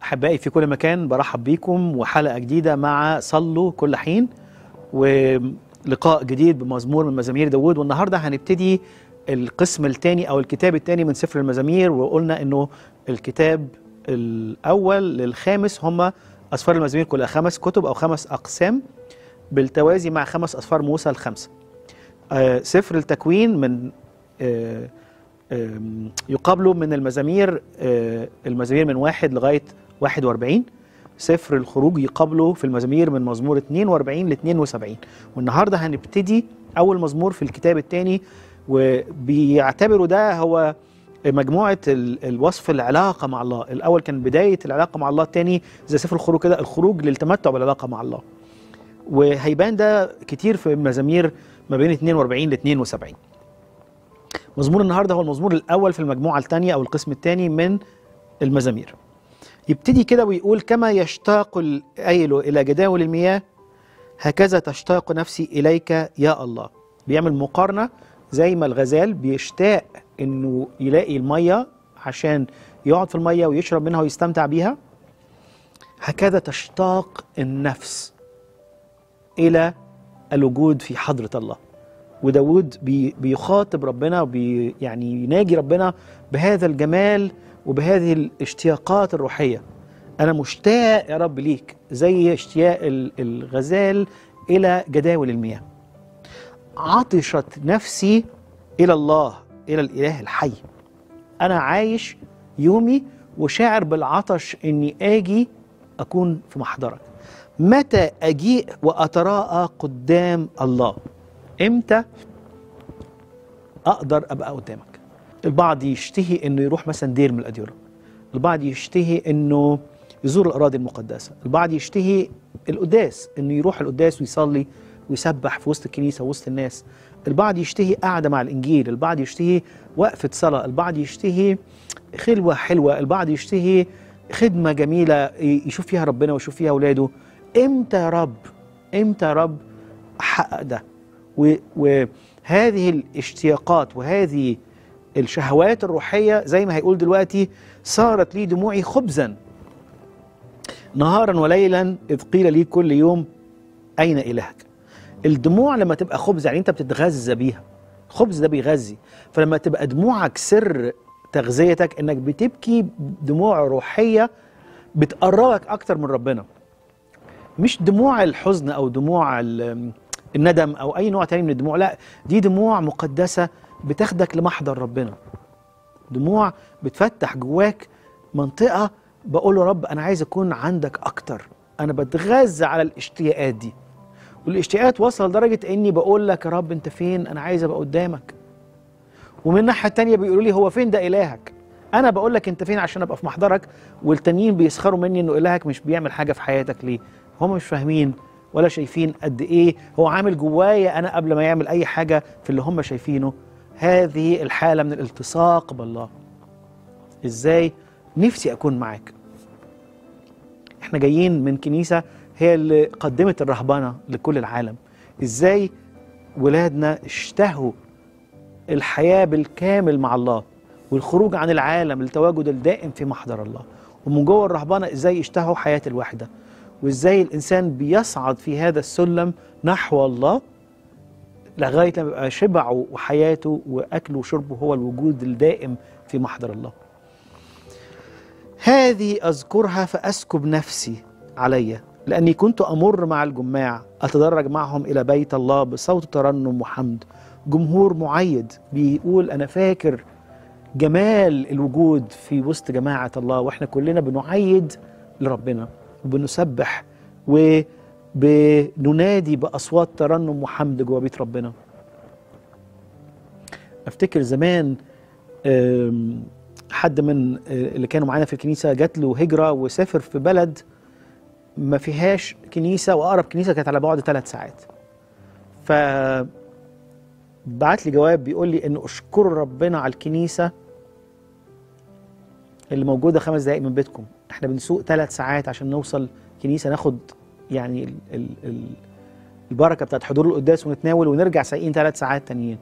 أحبائي في كل مكان برحب بيكم وحلقة جديدة مع صلوا كل حين ولقاء جديد بمزمور من مزامير داود. والنهاردة هنبتدي القسم الثاني أو الكتاب الثاني من سفر المزامير، وقلنا أنه الكتاب الأول للخامس هم أسفار المزامير كلها 5 كتب أو 5 أقسام بالتوازي مع 5 أسفار موسى الخمسة. سفر التكوين من يقابله من المزامير من 1 لغاية 41. سفر الخروج يقابله في المزامير من مزمور 42 ل 72. والنهارده هنبتدي أول مزمور في الكتاب الثاني، وبيعتبروا ده هو مجموعة الوصف العلاقة مع الله. الأول كان بداية العلاقة مع الله، الثاني زي سفر الخروج كده الخروج للتمتع بالعلاقة مع الله. وهيبان ده كتير في المزامير ما بين 42 ل 72. مزمور النهارده هو المزمور الأول في المجموعة الثانية أو القسم الثاني من المزامير. يبتدي كده ويقول: كما يشتاق الأيل إلى جداول المياه هكذا تشتاق نفسي إليك يا الله. بيعمل مقارنة زي ما الغزال بيشتاق إنه يلاقي المية عشان يقعد في المية ويشرب منها ويستمتع بيها، هكذا تشتاق النفس إلى الوجود في حضرة الله. وداود بيخاطب ربنا يعني يناجي ربنا بهذا الجمال وبهذه الاشتياقات الروحية. أنا مشتاق يا رب ليك زي اشتياق الغزال إلى جداول المياه. عطشت نفسي إلى الله، إلى الإله الحي. أنا عايش يومي وشاعر بالعطش إني آجي أكون في محضرك. متى أجيء وأتراءى قدام الله؟ إمتى أقدر أبقى قدامك؟ البعض يشتهي إنه يروح مثلا دير من الأديرة، البعض يشتهي إنه يزور الأراضي المقدسة، البعض يشتهي القداس، إنه يروح القداس ويصلي ويسبح في وسط الكنيسة ووسط الناس. البعض يشتهي قعدة مع الإنجيل، البعض يشتهي وقفة صلاة، البعض يشتهي خلوة حلوة، البعض يشتهي خدمة جميلة يشوف فيها ربنا ويشوف فيها أولاده. إمتى يا رب؟ إمتى يا رب أحقق ده؟ وهذه الاشتياقات وهذه الشهوات الروحية زي ما هيقول دلوقتي: صارت لي دموعي خبزا نهارا وليلا إذ قيل لي كل يوم أين إلهك. الدموع لما تبقى خبز يعني أنت بتتغذى بيها، الخبز ده بيغذي. فلما تبقى دموعك سر تغذيتك إنك بتبكي دموع روحية بتقربك أكتر من ربنا، مش دموع الحزن أو دموع الندم أو أي نوع تاني من الدموع، لا، دي دموع مقدسة بتاخدك لمحضر ربنا. دموع بتفتح جواك منطقة بقول له رب أنا عايز أكون عندك أكتر. أنا بتغذى على الاشتياقات دي، والاشتياقات وصل لدرجة إني بقول لك يا رب أنت فين؟ أنا عايز أبقى قدامك. ومن الناحية التانية بيقولوا لي هو فين ده إلهك؟ أنا بقول لك أنت فين عشان أبقى في محضرك، والتانيين بيسخروا مني إنه إلهك مش بيعمل حاجة في حياتك. ليه؟ هم مش فاهمين ولا شايفين قد إيه هو عامل جوايا أنا قبل ما يعمل أي حاجة في اللي هم شايفينه. هذه الحالة من الالتصاق بالله. إزاي؟ نفسي أكون معاك. إحنا جايين من كنيسة هي اللي قدمت الرهبنة لكل العالم. إزاي ولادنا اشتهوا الحياة بالكامل مع الله والخروج عن العالم للتواجد الدائم في محضر الله. ومن جوه الرهبنة إزاي اشتهوا حياة الوحدة، وإزاي الإنسان بيصعد في هذا السلم نحو الله لغاية لما يبقى شبعه وحياته وأكله وشربه هو الوجود الدائم في محضر الله. هذه أذكرها فأسكب نفسي علي، لأني كنت أمر مع الجماع أتدرج معهم إلى بيت الله بصوت ترنم وحمد. جمهور معيد بيقول أنا فاكر جمال الوجود في وسط جماعة الله، وإحنا كلنا بنعيد لربنا وبنسبح وبننادي بأصوات ترنم وحمد جوا بيت ربنا. أفتكر زمان حد من اللي كانوا معانا في الكنيسة جات له هجرة وسافر في بلد ما فيهاش كنيسة، وأقرب كنيسة كانت على بعد 3 ساعات. فبعت لي جواب بيقول لي إن أشكر ربنا على الكنيسة اللي موجودة 5 دقايق من بيتكم. احنا بنسوق 3 ساعات عشان نوصل كنيسة ناخد يعني البركة بتاعت حضور القداس ونتناول ونرجع سايقين 3 ساعات تانيين.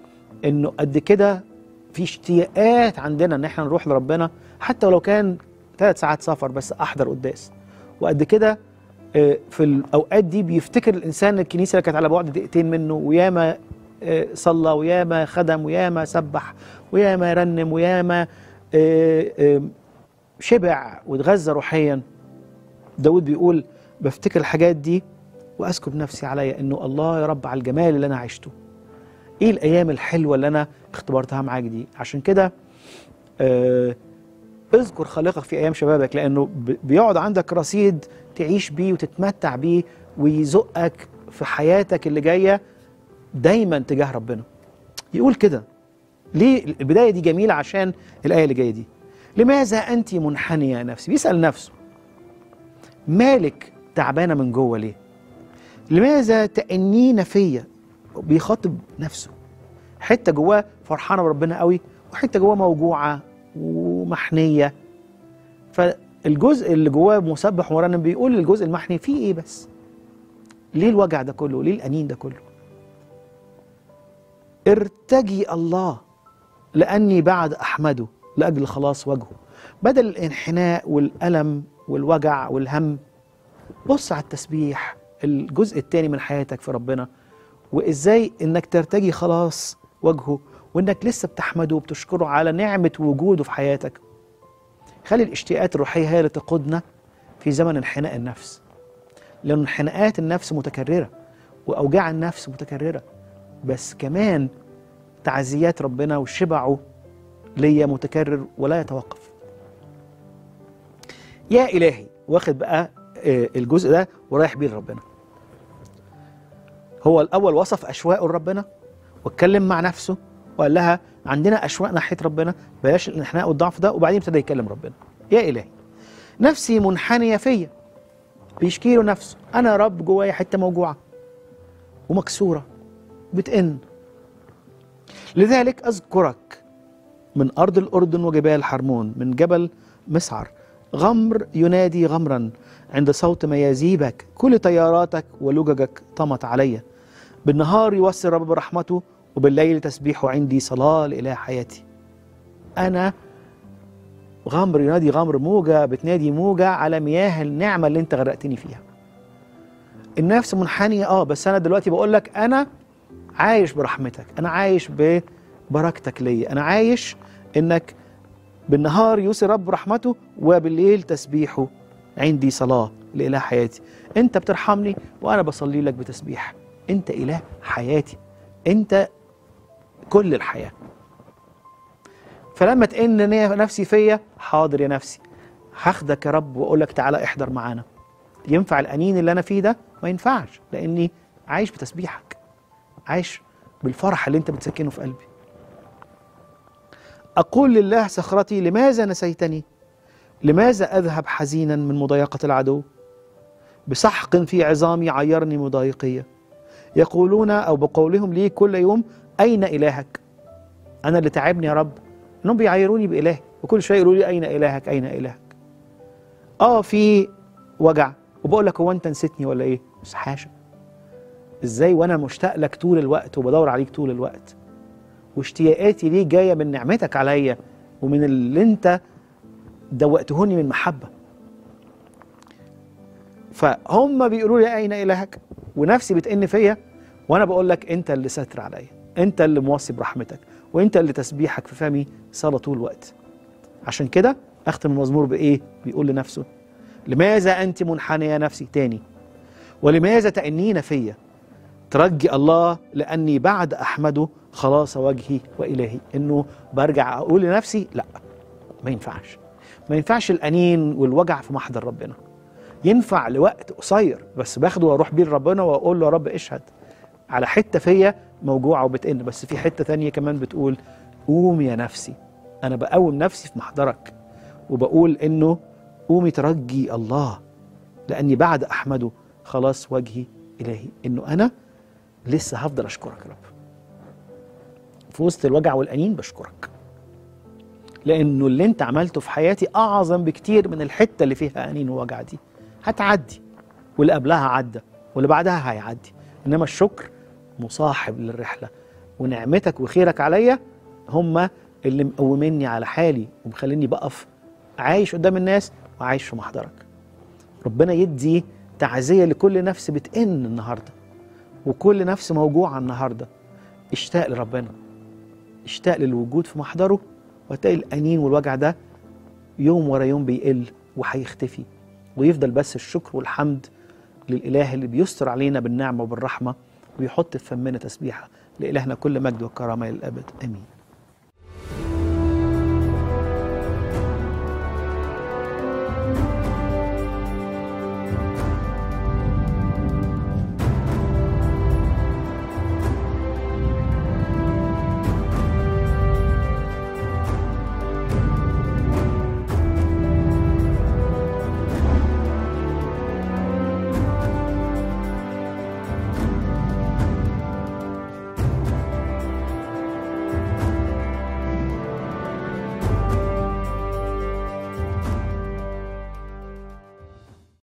إنه قد كده في اشتياقات عندنا إن احنا نروح لربنا، حتى ولو كان 3 ساعات سفر بس احضر قداس. وقد كده في الاوقات دي بيفتكر الانسان الكنيسه اللي كانت على بعد دقيقتين منه، وياما صلى وياما خدم وياما سبح وياما رنم وياما شبع واتغذى روحيا. داود بيقول بفتكر الحاجات دي واسكب نفسي عليا انه الله يا رب على الجمال اللي انا عشته، ايه الايام الحلوه اللي انا اختبرتها معاك دي. عشان كده اذكر خالقك في ايام شبابك، لانه بيقعد عندك رصيد تعيش بيه وتتمتع بيه ويزقك في حياتك اللي جايه دايما تجاه ربنا. يقول كده ليه البدايه دي جميله؟ عشان الايه اللي جايه دي، لماذا انت منحنيه يا نفسي؟ بيسال نفسه مالك تعبانه من جوه ليه؟ لماذا تأنين فيا؟ بيخاطب نفسه، حته جواه فرحانه بربنا قوي وحته جواه موجوعه ومحنيه. فالجزء اللي جواه مسبح ومرنم بيقول للجزء المحني فيه ايه بس؟ ليه الوجع ده كله؟ ليه الأنين ده كله؟ ارتجي الله لأني بعد أحمده لأجل خلاص وجهه. بدل الانحناء والألم والوجع والهم، بص على التسبيح، الجزء الثاني من حياتك في ربنا، وإزاي إنك ترتجي خلاص وجهه، وإنك لسه بتحمده وبتشكره على نعمة وجوده في حياتك. خلي الاشتياقات الروحية هي اللي تقودنا في زمن انحناء النفس، لأن انحناءات النفس متكررة وأوجاع النفس متكررة، بس كمان تعزيات ربنا وشبعه ليا متكرر ولا يتوقف. يا إلهي، واخد بقى الجزء ده ورايح بيه لربنا. هو الأول وصف أشواقه لربنا واتكلم مع نفسه وقال لها عندنا أشواق ناحية ربنا، بلاش الانحناء والضعف ده، وبعدين ابتدى يكلم ربنا. يا إلهي نفسي منحنية فيا، بيشكي له نفسه، أنا يا رب جوايا حتة موجوعة ومكسورة بتئن، لذلك أذكرك من أرض الأردن وجبال حرمون، من جبل مسعر غمر ينادي غمرا عند صوت ميازيبك، كل طياراتك ولججك طمت علي. بالنهار يوصي الرب برحمته وبالليل تسبيحه عندي صلاة لإله حياتي. أنا غمر ينادي غمر، موجة بتنادي موجة على مياه النعمة اللي انت غرقتني فيها. النفس منحنية بس أنا دلوقتي بقول لك أنا عايش برحمتك، أنا عايش ببركتك ليا، أنا عايش إنك بالنهار يوصي رب رحمته وبالليل تسبيحه عندي صلاة لإله حياتي. أنت بترحمني وأنا بصلي لك بتسبيح، أنت إله حياتي، أنت كل الحياة. فلما تئن نفسي فيا، حاضر يا نفسي، هاخدك يا رب وأقول لك تعالى احضر معانا. ينفع الأنين اللي أنا فيه ده؟ ما ينفعش، لأني عايش بتسبيحك، عايش بالفرح اللي أنت بتسكنه في قلبي. أقول لله صخرتي لماذا نسيتني؟ لماذا أذهب حزينا من مضايقة العدو؟ بسحق في عظامي عيرني مضايقية. يقولون أو بقولهم لي كل يوم أين إلهك؟ أنا اللي تعبني يا رب إنهم بيعيروني بإلهي، وكل شوية يقولوا لي أين إلهك أين إلهك. في وجع، وبقول لك هو أنت نسيتني ولا إيه؟ بس حاشا، إزاي وأنا مشتاق لك طول الوقت وبدور عليك طول الوقت، واشتياقاتي ليه جاية من نعمتك عليا ومن اللي أنت دوقتهوني من محبة. فهم بيقولوا لي أين إلهك، ونفسي بتئن فيا، وأنا بقول لك أنت اللي ستر عليا، أنت اللي موصي برحمتك، وأنت اللي تسبيحك في فمي صلاة طول الوقت. عشان كده أختم المزمور بإيه؟ بيقول لنفسه لماذا أنت منحنية نفسي؟ تاني، ولماذا تأنين فيا؟ ترجي الله لأني بعد أحمده خلاص وجهي وإلهي. إنه برجع أقول لنفسي لا، ما ينفعش، ما ينفعش الأنين والوجع في محضر ربنا. ينفع لوقت قصير بس باخده واروح بيه لربنا واقول له يا رب اشهد على حته فيا موجوعه وبتئن، بس في حته ثانيه كمان بتقول قوم يا نفسي. انا بقوم نفسي في محضرك وبقول انه قومي ترجي الله لاني بعد احمده خلاص وجهي الهي. انه انا لسه هفضل اشكرك يا رب في وسط الوجع والانين، بشكرك لانه اللي انت عملته في حياتي اعظم بكتير من الحته اللي فيها انين ووجع دي. هتعدي، واللي قبلها عدى، واللي بعدها هيعدي، انما الشكر مصاحب للرحله، ونعمتك وخيرك عليا هم اللي مقوميني على حالي ومخليني بقف عايش قدام الناس وعايش في محضرك. ربنا يدي تعزية لكل نفس بتئن النهاردة، وكل نفس موجوعة النهاردة. اشتاق لربنا، اشتاق للوجود في محضره، وهتلاقي الأنين والوجع ده يوم ورا يوم بيقل وهيختفي، ويفضل بس الشكر والحمد للإله اللي بيستر علينا بالنعمة وبالرحمة، ويحط في فمنا تسبيحة. لإلهنا كل مجد وكرامة للأبد، آمين.